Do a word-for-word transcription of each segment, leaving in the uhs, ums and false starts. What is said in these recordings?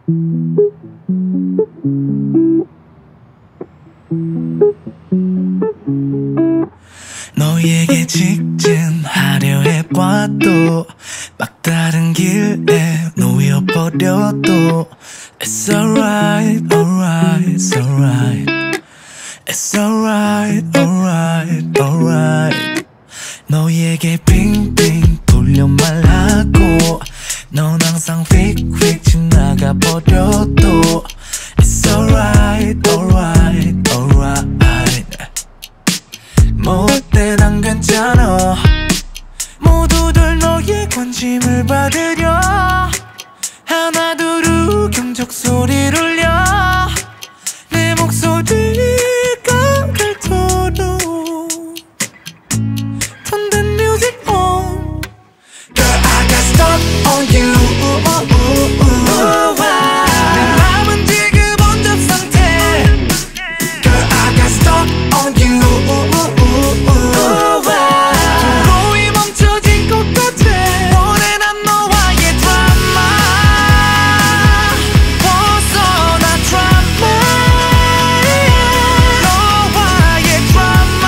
너에게 직진하려 해봐도 막다른 길에 놓여버려도 It's alright, alright, it's alright It's alright, alright, alright 너에게 빙빙 돌려 말하고 넌 항상 휙휙 지나가버려도 It's alright, alright, alright 못돼 난 괜찮아 모두들 너의 관심을 받으려 하나 둘 경적 소리를 울려 내 목소리가 닳도록 Turn the music on Girl I got stuck on you 내 맘은 지금 온접 상태 Girl I got stuck on you 도로이 멈춰진 것 같아 원해 난 너와의 드라마 벗어나 드라마 너와의 드라마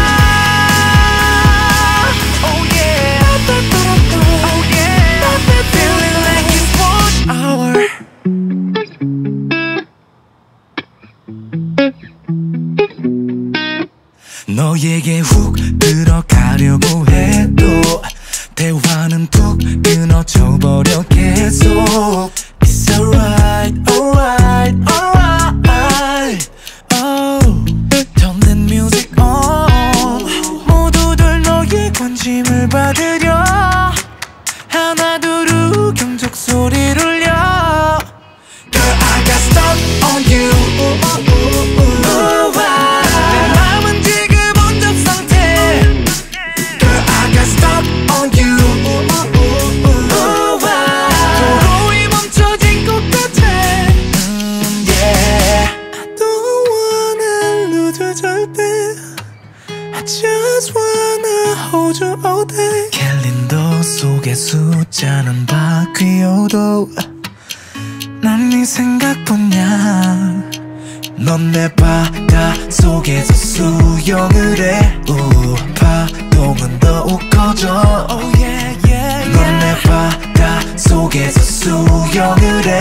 Oh yeah Oh yeah Feeling like it's rush hour 너에게 훅 들어가려고 해도 대화는 툭 끊어져버려 계속 It's alright, alright, alright Oh, turn that music on 모두들 너의 관심을 받으려 하나 둘 경적 소리를 울려 Girl I got stuck on you Just wanna hold you all day 캘린더 속의 숫자는 바뀌어도 난 네 생각뿐이야 넌 내 바다 속에서 수영을 해 우, 파동은 더욱 커져 oh, yeah, yeah, yeah. 넌 내 바다 속에서 수영을 해